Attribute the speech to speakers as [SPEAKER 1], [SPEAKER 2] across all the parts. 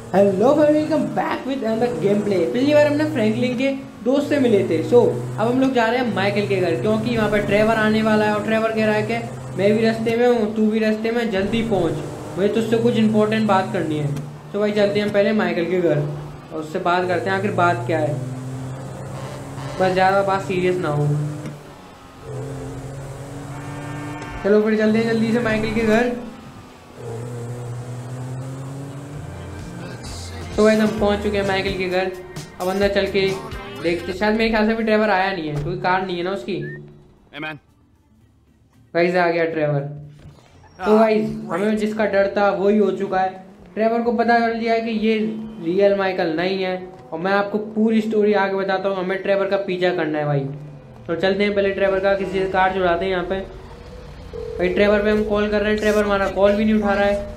[SPEAKER 1] Hello welcome back with another game play. पिछली बार हमने फ्रैंकलिन के दोस्त से मिले थे। अब हम लोग जा रहे हैं माइकल के घर, क्योंकि वहाँ पर ट्रेवर आने वाला है और ट्रेवर कह रहा है कि मैं भी रास्ते में हूँ, तू भी रास्ते में, जल्दी पहुँच, मुझे तुझसे कुछ इंपॉर्टेंट बात करनी है। तो भाई चलते हैं पहले माइकल के घर और उससे बात करते हैं आखिर बात क्या है। बस ज़्यादा बात सीरियस ना हो। चलो फिर चलते हैं जल्दी से माइकल के घर। तो वैसे हम पहुंच चुके हैं माइकल के घर। अब अंदर चल के देखते, शायद मेरे ख्याल से भी ट्रेवर आया नहीं है, कोई कार नहीं है ना उसकी। गाइस आ गया ट्रेवर। तो गाइस हमें जिसका डर था वही हो चुका है। ट्रेवर को पता चल गया है कि ये रियल माइकल नहीं है और मैं आपको पूरी स्टोरी आगे बताता हूँ। हमें ट्रेवर का पीछा करना है भाई। तो चलते हैं पहले ट्रेवर का किसी कार चुराते हैं यहाँ पे। भाई ट्रेवर पे हम कॉल कर रहे हैं, ट्रेवर हमारा कॉल भी नहीं उठा रहा है।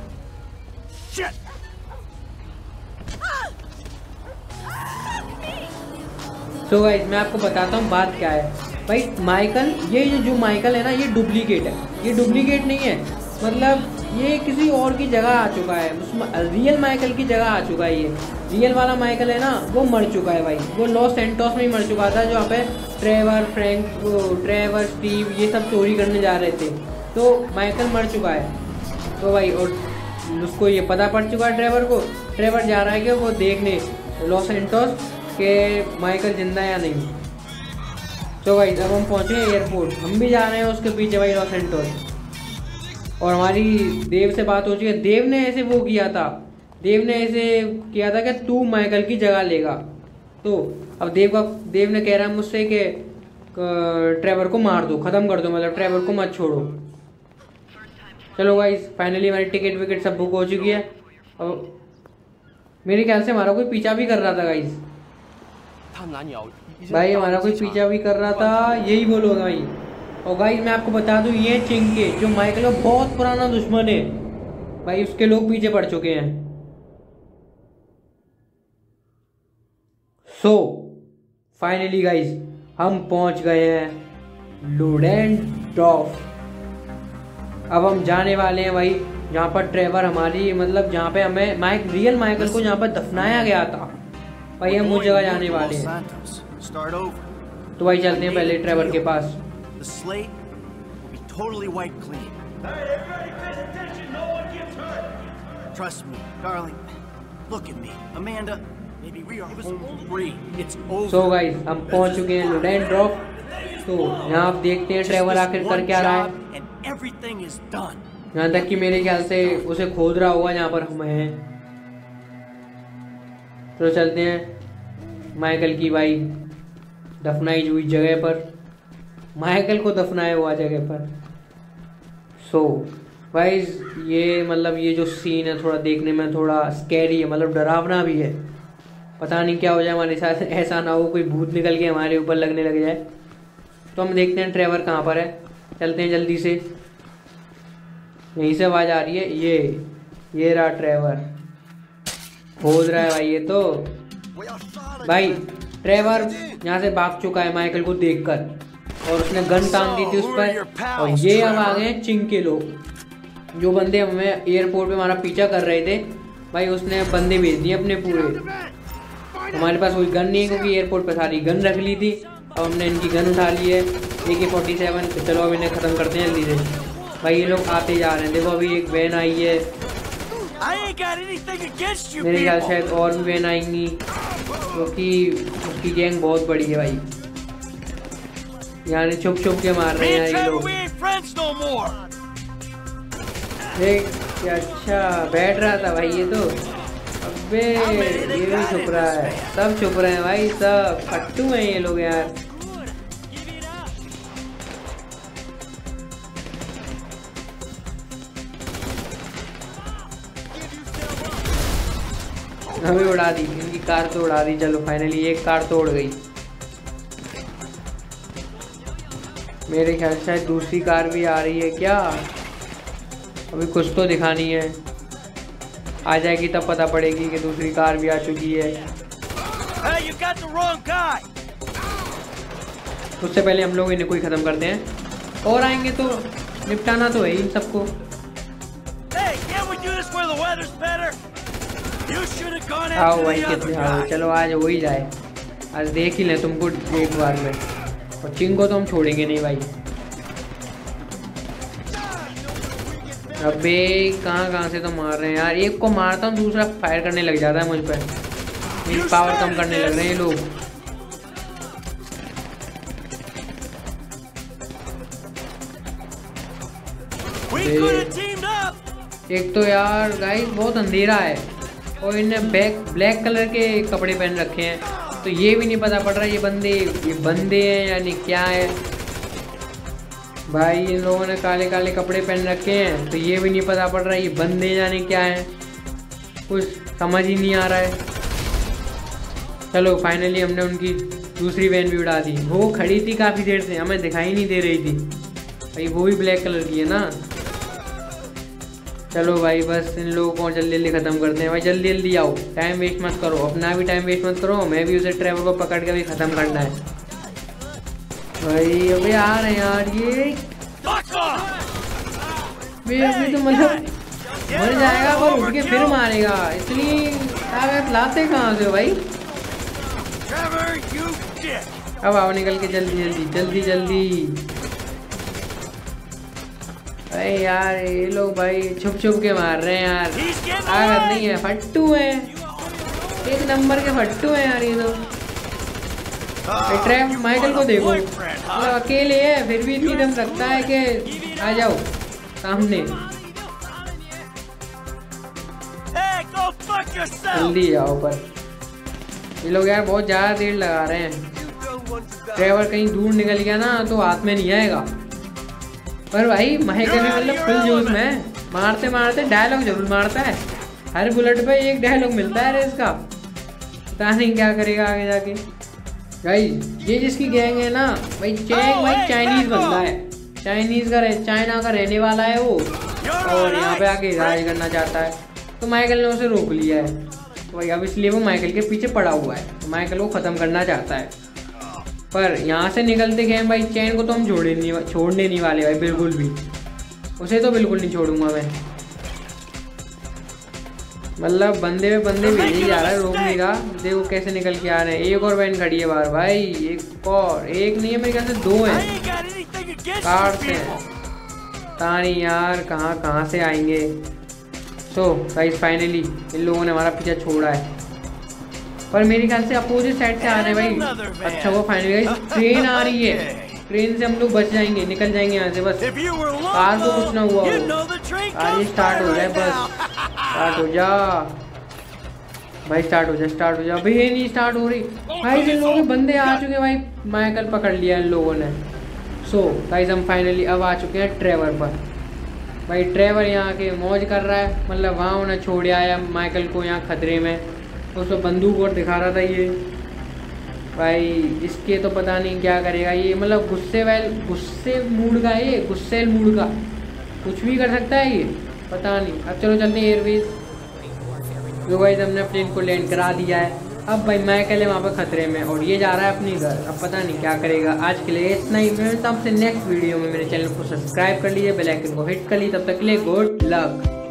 [SPEAKER 1] तो गाइस मैं आपको बताता हूँ बात क्या है। भाई माइकल, ये जो माइकल है ना, ये डुप्लीकेट है। ये डुप्लीकेट नहीं है, मतलब ये किसी और की जगह आ चुका है। रियल माइकल की जगह आ चुका है। ये रियल वाला माइकल है ना, वो मर चुका है भाई। वो लॉस सैंटोस में ही मर चुका था, जो यहाँ पे ट्रेवर स्टीव ये सब चोरी करने जा रहे थे। तो माइकल मर चुका है। तो भाई और उसको ये पता पड़ चुका है ट्रेवर को। ट्रेवर जा रहा है कि वो देखने लॉस सैंटोस के माइकल जिंदा है या नहीं। तो भाई अब हम पहुंचे एयरपोर्ट, हम भी जा रहे हैं उसके पीछे भाई लॉस सैंटोस। और हमारी देव से बात हो चुकी है। देव ने ऐसे वो किया था, देव ने ऐसे किया था कि तू माइकल की जगह लेगा। तो अब देव ने कह रहा है मुझसे कि ट्रेवर को मार दो, खत्म कर दो, मतलब ट्रेवर को मत छोड़ो। चलो गाइस फाइनली हमारी टिकट विकेट सब बुक हो चुकी है। अब मेरे ख्याल से हमारा कोई पीछा भी कर रहा था गाइस। भाई हमारा कोई पीछा भी कर रहा था, यही बोलोगे भाई। और गाइस मैं आपको बता दूं, ये चिंके जो माइकल का बहुत पुराना दुश्मन है भाई, उसके लोग पीछे पड़ चुके हैं। सो फाइनली गाइस हम पहुंच गए हैं लुडेनडॉर्फ। अब हम जाने वाले हैं भाई जहाँ पर ट्रेवर हमारी, मतलब जहाँ पे हमें रियल माइकल को जहाँ पर दफनाया गया था भाई, हम उस जगह जाने वाले हैं। तो भाई चलते हैं पहले ट्रेवर के पास। सो गाइस हम पहुंच चुके हैं लुडेनडॉर्फ। तो यहाँ आप देखते हैं ट्रेवर आखिर कर क्या रहा है। यहाँ तक कि मेरे ख्याल से उसे खोद रहा होगा जहाँ पर हम हैं। तो चलते हैं माइकल की भाई दफनाई हुई जगह पर, माइकल को दफनाया हुआ जगह पर। सो भाई ये मतलब ये जो सीन है थोड़ा देखने में थोड़ा स्कैरी है, मतलब डरावना भी है। पता नहीं क्या हो जाए हमारे साथ, ऐसा ना हो कोई भूत निकल के हमारे ऊपर लगने लग जाए। तो हम देखते हैं ट्रेवर कहाँ पर है, चलते हैं जल्दी से। यहीं से आवाज आ रही है, ये रहा ट्रेवर, खोद रहा है भाई ये तो। भाई ट्रेवर यहाँ से भाग चुका है माइकल को देखकर, और उसने गन टांग दी थी उस पर। और ये अब आ गए चिंग के लोग, जो बंदे हमें एयरपोर्ट पे हमारा पीछा कर रहे थे भाई, उसने बंदे भेज दिए अपने पूरे। हमारे पास कोई गन नहीं है क्योंकि एयरपोर्ट पे सारी गन रख ली थी। अब हमने इनकी गन उठा ली है, AK-47। तो चलो अब इन्हें ख़त्म करते हैं जल्दी से। भाई ये लोग आते जा रहे हैं, देखो अभी एक वैन आई है, मेरे ख्याल शायद और भी वैन आएंगी क्योंकि उसकी गैंग बहुत बड़ी है भाई। यानी छुप छुप के मार रहे हैं ये लोग। अच्छा बैठ रहा था भाई ये तो। अबे ये भी छुप रहा है, सब छुप रहे हैं भाई, सब फट्टू हैं ये लोग यार। हमें उड़ा दी, इनकी कार तो उड़ा दी। चलो फाइनली एक कार तो उड़ गई। मेरे ख्याल से शायद दूसरी कार भी आ रही है क्या, अभी कुछ तो दिखानी है, आ जाएगी तब पता पड़ेगी कि दूसरी कार भी आ चुकी है। उससे पहले हम लोग इन्हें कोई ख़त्म करते हैं, और आएंगे तो निपटाना तो है इन सबको। आओ भाई कितने आओ, चलो आज हो ही जाए, आज देख ही ले तुमको एक बार में। और चिंग को तो हम छोड़ेंगे नहीं भाई। अबे कहाँ से तो मार रहे हैं यार, एक को मारता हूँ दूसरा फायर करने लग जाता है मुझ पर, मेरी पावर कम करने लग रहे हैं ये लोग। एक तो यार गाइस बहुत अंधेरा है और इन्हें ब्लैक कलर के कपड़े पहन रखे हैं, तो ये भी नहीं पता पड़ रहा ये बंदे हैं यानी क्या है भाई। इन लोगों ने काले काले कपड़े पहन रखे हैं, तो ये भी नहीं पता पड़ रहा ये बंदे जाने क्या है, कुछ समझ ही नहीं आ रहा है। चलो फाइनली हमने उनकी दूसरी वैन भी उड़ा दी। वो खड़ी थी काफ़ी देर से, हमें दिखाई नहीं दे रही थी भाई, वो भी ब्लैक कलर की है ना। चलो भाई बस इन लोगों को जल्दी जल्दी ख़त्म करते हैं भाई, जल्दी जल्दी आओ, टाइम वेस्ट मत करो, अपना भी टाइम वेस्ट मत करो, मैं भी उसे ट्रेवर को पकड़ के भी ख़त्म करना है भाई। अबे आ रहे हैं यार ये, अभी तो मतलब मर जाएगा पर उठ के फिर मारेगा, इसलिए ताकत लाते कहाँ से हो भाई। अब आओ निकल के जल्दी जल्दी जल्दी जल्दी। अरे यार ये लोग भाई छुप छुप के मार रहे हैं यार, ताकत नहीं है, फट्टू है, एक नंबर के फट्टू है यार ये तो। ट्रैप माइकल को देखो, मतलब अकेले है फिर भी इतनी दम रखता है कि आ जाओ सामने, जल्दी आओ। पर ये लोग यार बहुत ज़्यादा देर लगा रहे हैं, ट्रेवर कहीं दूर निकल गया ना तो हाथ में नहीं आएगा। पर भाई माइकल भी मतलब फुल जोश में मारते मारते डायलॉग जरूर मारता है, हर बुलेट पे एक डायलॉग मिलता है रेस का, पता नहीं क्या करेगा आगे जाके। गाइस ये जिसकी गैंग है ना भाई, चैंग भाई चाइनीज बंदा है, चाइना का रहने वाला है वो, और यहाँ पे आके राज करना चाहता है, तो माइकल ने उसे रोक लिया है, तो भाई अब इसलिए वो माइकल के पीछे पड़ा हुआ है, तो माइकल को ख़त्म करना चाहता है। पर यहाँ से निकलते गए भाई चैन को तो हम छोड़ने नहीं वाले भाई, बिल्कुल भी, उसे तो बिल्कुल नहीं छोड़ूंगा मैं, मतलब बंदे भेजे ही जा रहा है रोकने का। देखो कैसे निकल के आ रहे हैं, एक और वैन खड़ी है बाहर भाई, एक नहीं है मेरे ख्याल से दो हैं, काटते हैं तानी यार कहाँ से आएंगे। सो गाइस फाइनली इन लोगों ने हमारा पीछा छोड़ा है, पर मेरे ख्याल से अपोजिट साइड से आ रहे हैं भाई। अच्छा वो फाइनली गाइस ट्रेन आ रही है, ट्रेन से हम लोग बच जाएंगे, निकल जाएंगे यहाँ से, बस कार को कुछ ना हुआ हो, कार ये स्टार्ट हो जाए, बस स्टार्ट हो जा भाई, स्टार्ट हो जा भाई, ये नहीं स्टार्ट हो रही भाई, इन लोगों के बंदे आ चुके हैं भाई, माइकल पकड़ लिया इन लोगों ने। सो गाइस हम फाइनली अब आ चुके हैं ट्रेवर पर भाई, ट्रेवर यहाँ के मौज कर रहा है, मतलब वहाँ उन्हें छोड़ आया माइकल को यहाँ खतरे में, उसको बंदूक और दिखा रहा था ये भाई, इसके तो पता नहीं क्या करेगा ये, मतलब गुस्से मूड का है ये, गुस्सेल मूड का, कुछ भी कर सकता है ये, पता नहीं। अब चलो चलते हैं एयरवेज, जो भाई हमने प्लेन को लैंड करा दिया है, अब भाई माइकल है वहाँ पर खतरे में और ये जा रहा है अपनी घर, अब पता नहीं क्या करेगा। आज के लिए इतना ही, मिलता हूं आपसे नेक्स्ट वीडियो में, मेरे चैनल को सब्सक्राइब कर लीजिए, बेल आइकन को हिट कर लीजिए, तब तक के लिए गुड लक।